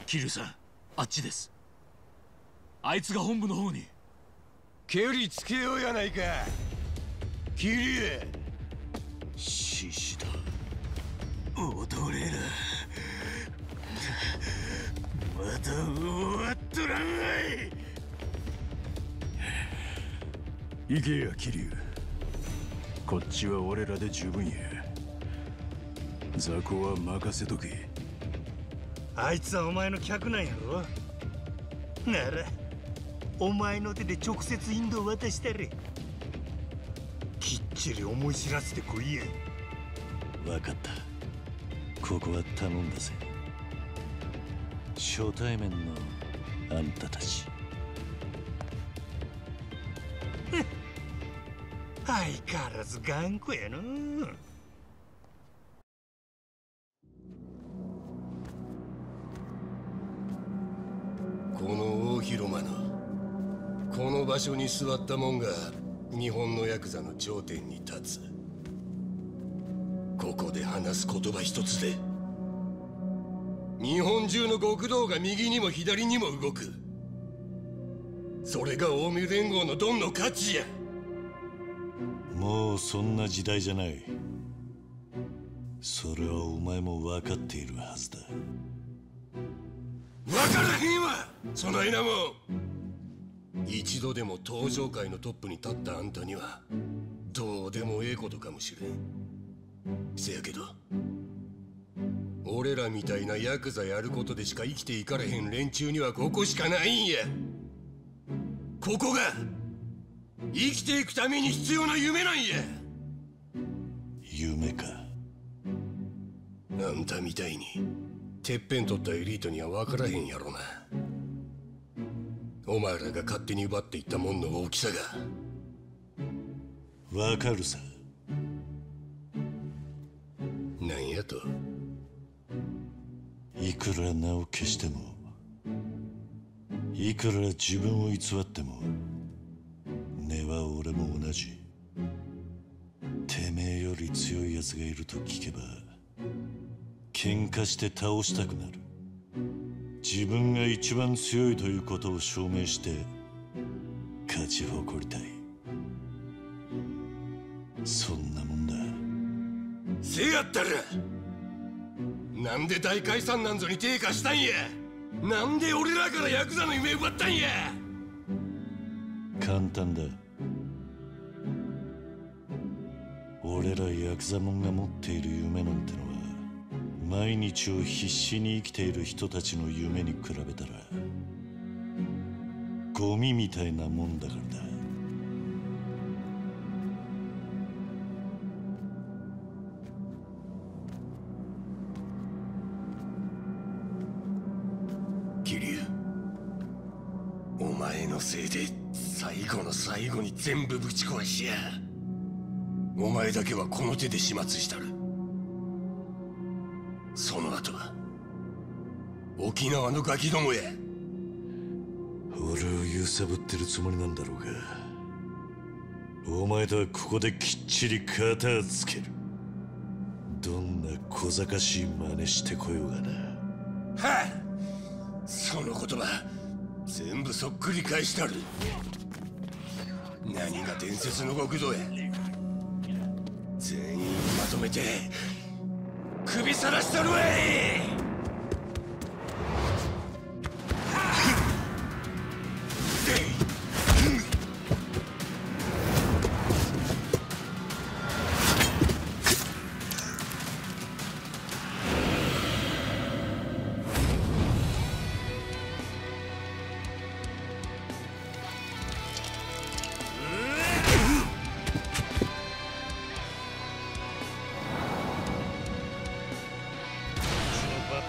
桐生さん、あっちです。あいつが本部の方に。 距離つけようやないか。桐生。 獅子だ。踊れる。まだ終わっとらんわい。行けや桐生。こっちは俺らで十分や。雑魚は任せとけ。 あいつはお前の客なんやろ。ならお前の手で直接インドを渡したれ。きっちり思い知らせてこいや。 分かった。ここは頼んだぜ。初対面のあんたたち。 相変わらず頑固やの。 この大広間のこの場所に座ったもんが日本のヤクザの頂点に立つ。ここで話す言葉一つで日本中の極道が右にも左にも動く。それが近江連合のドンの価値や。 もうそんな時代じゃない。それはお前も分かっているはずだ。 分からへんわそないなもん。一度でも登場界のトップに立ったあんたにはどうでもええことかもしれん。せやけど俺らみたいなヤクザやることでしか生きていかれへん連中にはここしかないんや。ここが生きていくために必要な夢なんや。 夢か。 あんたみたいにてっぺん取ったエリートには分からへんやろな。お前らが勝手に奪っていったもんの大きさが。 分かるさ。 なんやと。 いくら名を消しても、いくら自分を偽っても、根は俺も同じ。てめえより強い奴がいると聞けば喧嘩して倒したくなる。自分が一番強いということを証明して勝ち誇りたい。そんなもんだ。 せやったらなんで大解散なんぞに手貸したんや。なんで俺らからヤクザの夢奪ったんや。 簡単だ。俺らヤクザモンが持っている夢なんてのは毎日を必死に生きている人たちの夢に比べたらゴミみたいなもんだからだ。 桐生、お前のせいで最後の最後に全部ぶち壊しや。お前だけはこの手で始末したる。その後は沖縄のガキどもや。 俺を揺さぶってるつもりなんだろうが、お前とはここできっちり片をつける。どんな小賢しい真似してこようがな。 はあ、その言葉全部そっくり返したる。何が伝説の極道や。全員まとめて首さらしたるわい。 パ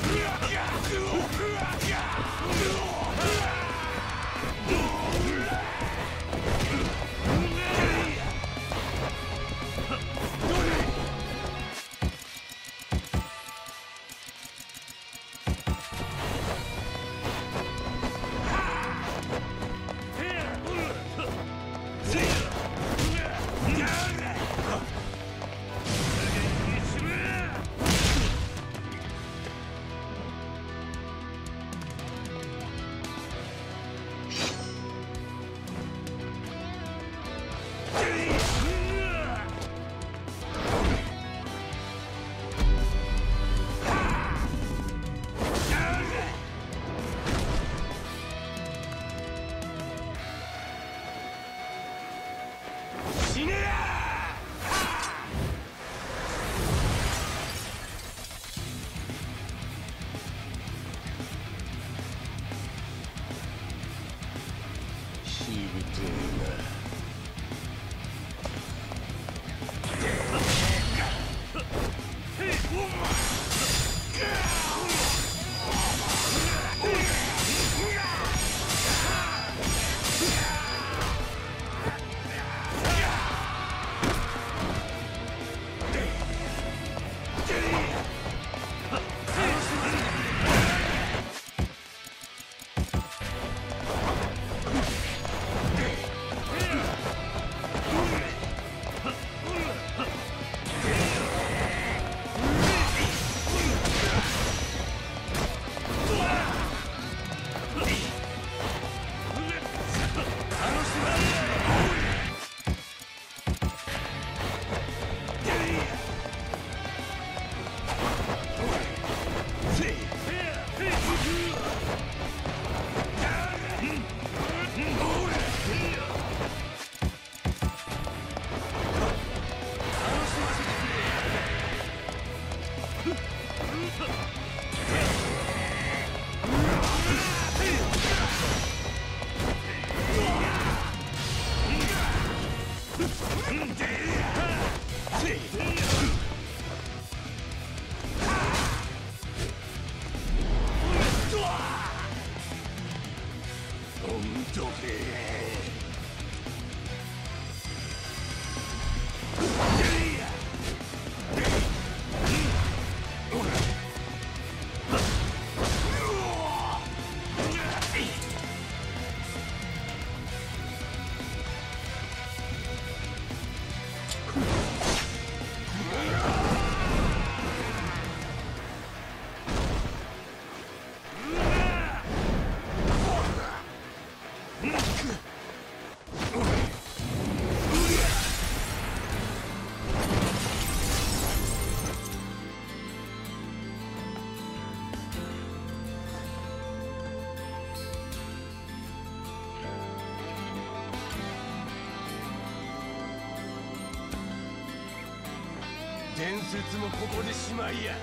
伝説もここでしまいや。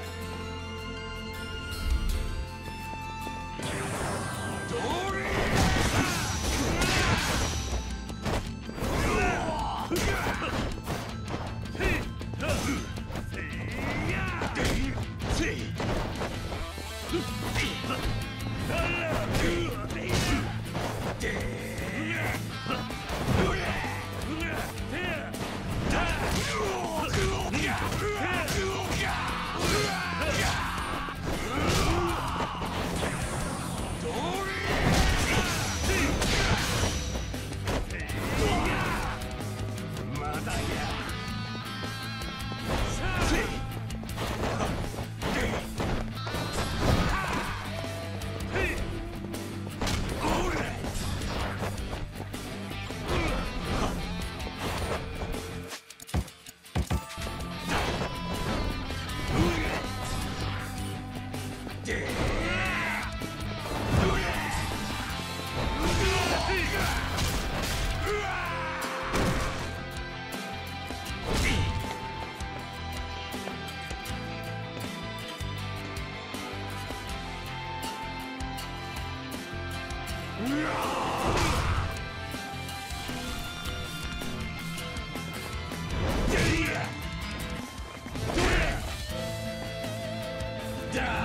だ